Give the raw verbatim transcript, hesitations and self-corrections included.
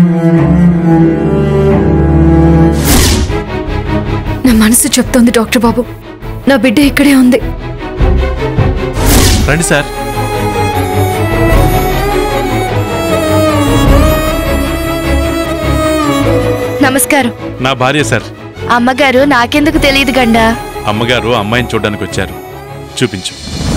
నా మనసు చెప్తోంది డాక్టర్ బాబు, నా బిడ్డ ఇక్కడే ఉంది. రండి సార్. నమస్కారం. నా భార్య సార్. అమ్మగారు నాకెందుకు తెలియదు గండా. అమ్మగారు అమ్మాయిని చూడడానికి వచ్చారు. చూపించు.